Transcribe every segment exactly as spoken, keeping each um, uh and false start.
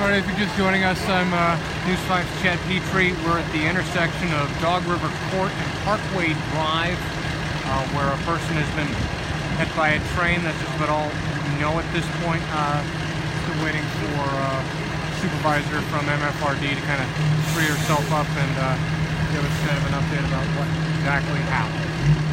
Alright, if you're just joining us, I'm uh, News five's Chad Petrie. We're at the intersection of Dog River Court and Parkway Drive, uh, where a person has been hit by a train. That's just about all we know at this point. Uh, still waiting for uh, a supervisor from M F R D to kind of free herself up and uh, give us kind of an update about what exactly happened.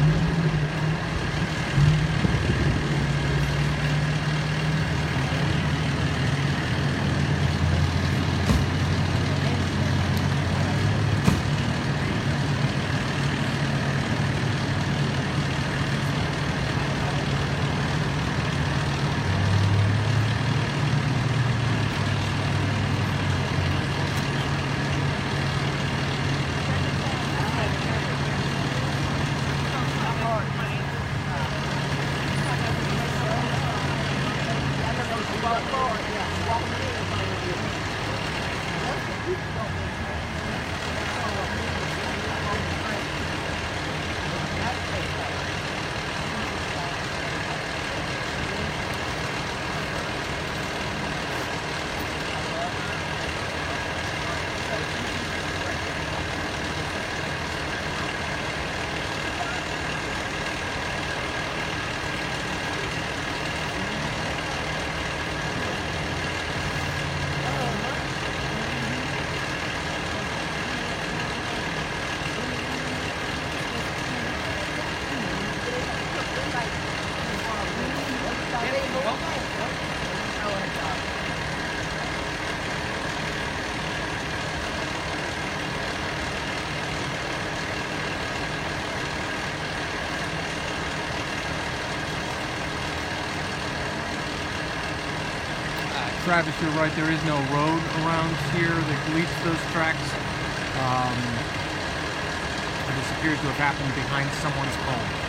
Travis, you're right, there is no road around here that leads to those tracks. Um, this appears to have happened behind someone's home.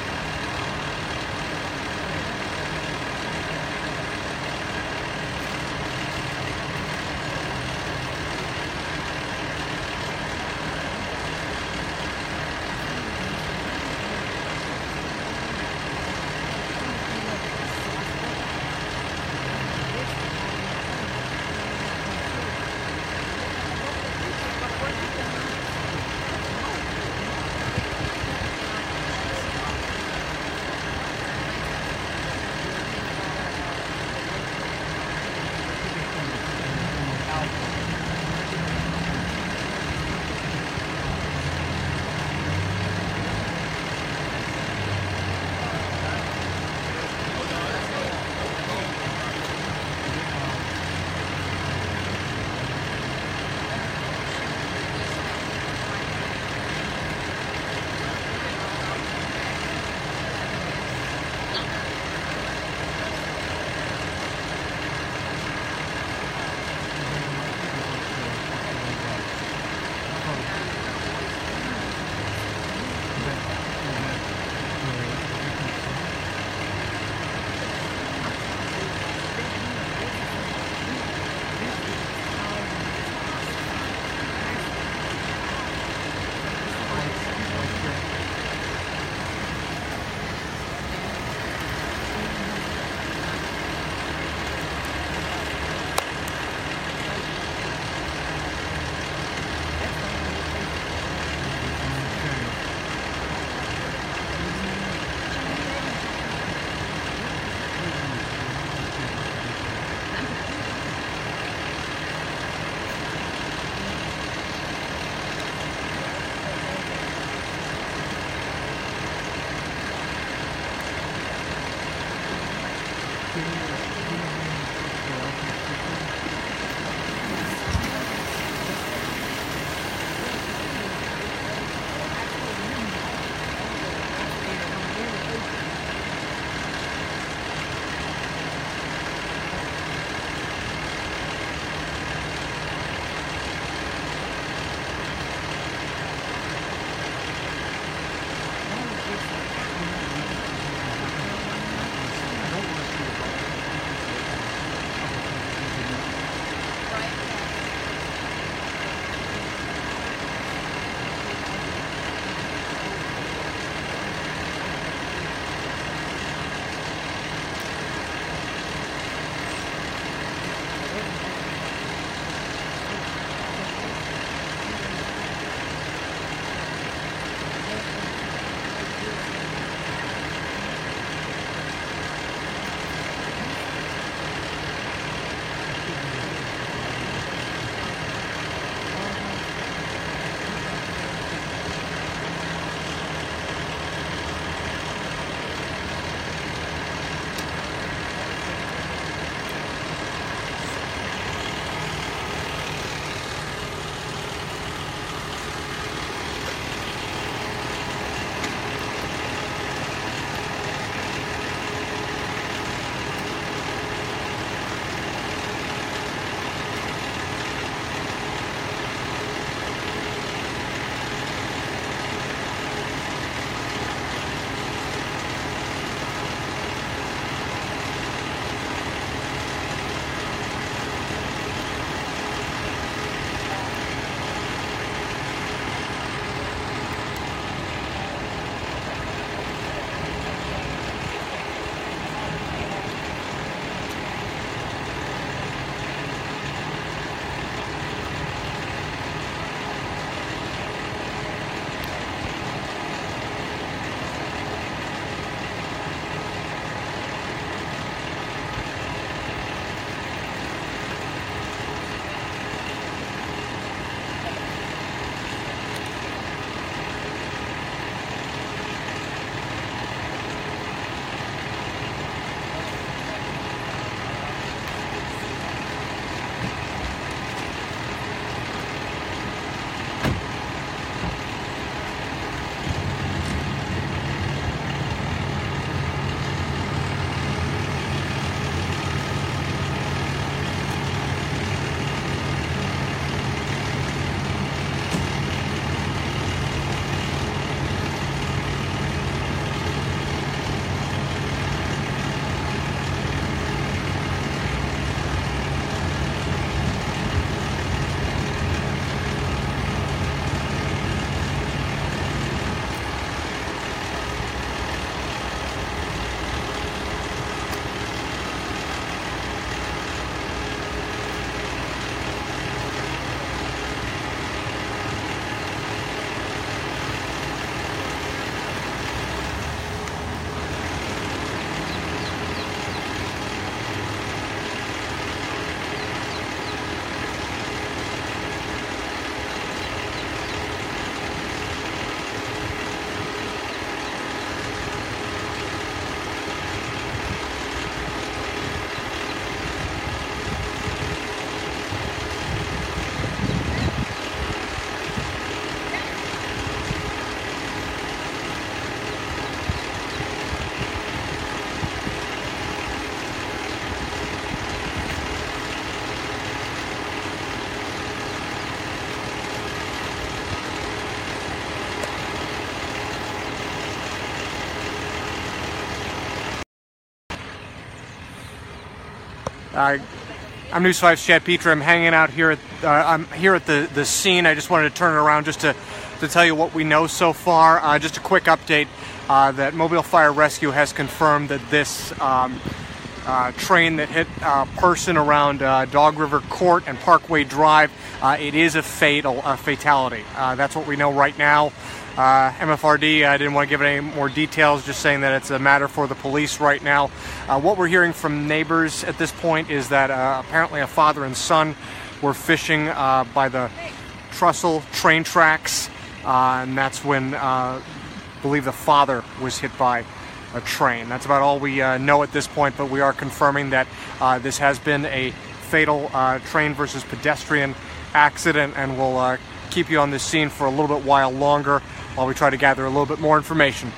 Uh, I'm News five's Chad Petrie. I'm hanging out here at uh, I'm here at the the scene. I just wanted to turn it around just to to tell you what we know so far. Uh, just a quick update uh, that Mobile Fire Rescue has confirmed that this um, uh, train that hit a person around uh, Dog River Court and Parkway Drive, uh, it is a fatal a fatality. Uh, that's what we know right now. Uh, M F R D, I didn't want to give any more details, just saying that it's a matter for the police right now. Uh, what we're hearing from neighbors at this point is that uh, apparently a father and son were fishing uh, by the trestle train tracks, uh, and that's when uh, I believe the father was hit by a train. That's about all we uh, know at this point, but we are confirming that uh, this has been a fatal uh, train versus pedestrian accident, and we'll uh, keep you on this scene for a little bit while longer while we try to gather a little bit more information.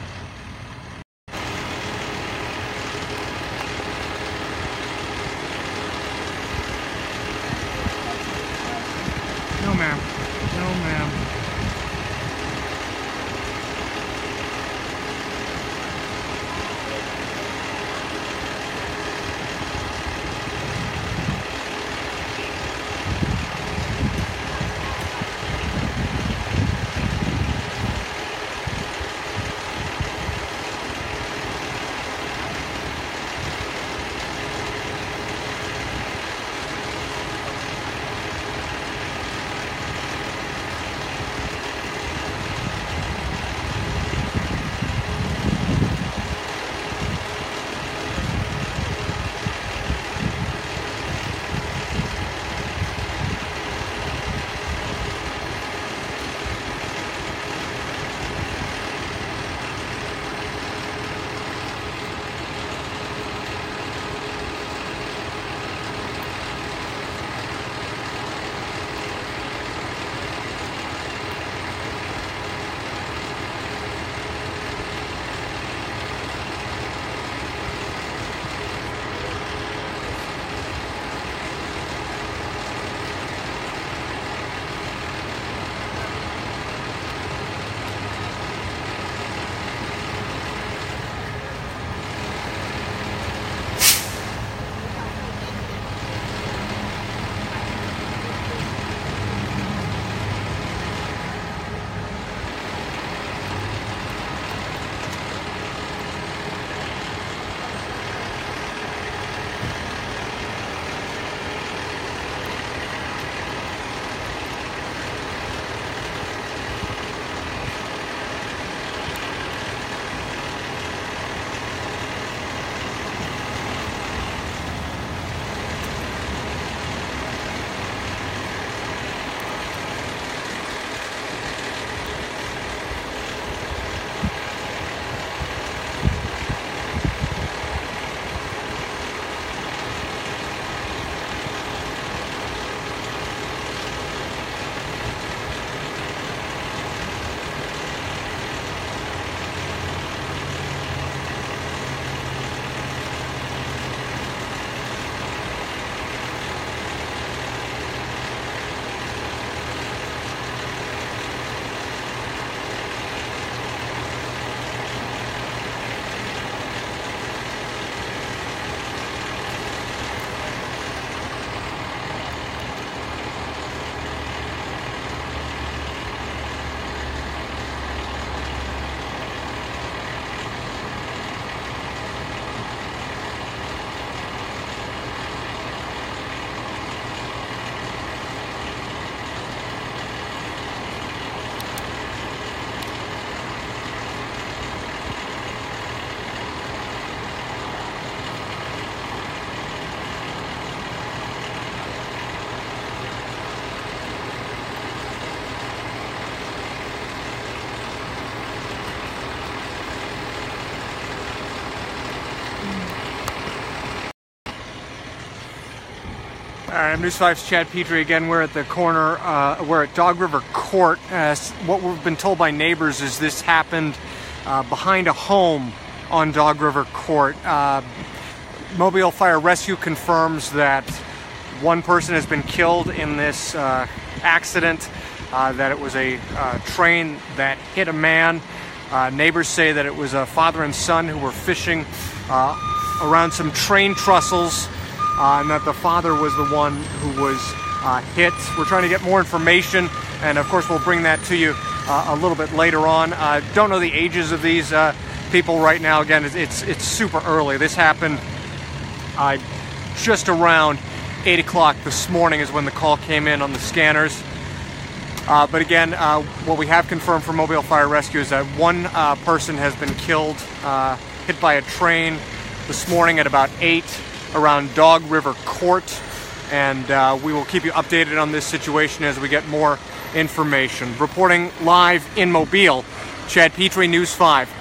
No, ma'am. No, ma'am. Alright, I'm News five's Chad Petrie again. We're at the corner, uh, we're at Dog River Court. Uh, what we've been told by neighbors is this happened uh, behind a home on Dog River Court. Uh, Mobile Fire Rescue confirms that one person has been killed in this uh, accident, uh, that it was a uh, train that hit a man. Uh, neighbors say that it was a father and son who were fishing uh, around some train trestles uh, and that the father was the one who was uh, hit. We're trying to get more information, and of course we'll bring that to you uh, a little bit later on. Uh, don't know the ages of these uh, people right now. Again, it's, it's, it's super early. This happened uh, just around eight o'clock this morning is when the call came in on the scanners. Uh, but again, uh, what we have confirmed from Mobile Fire Rescue is that one uh, person has been killed, uh, hit by a train this morning at about eight around Dog River Court. And uh, we will keep you updated on this situation as we get more information. Reporting live in Mobile, Chad Petrie, News five.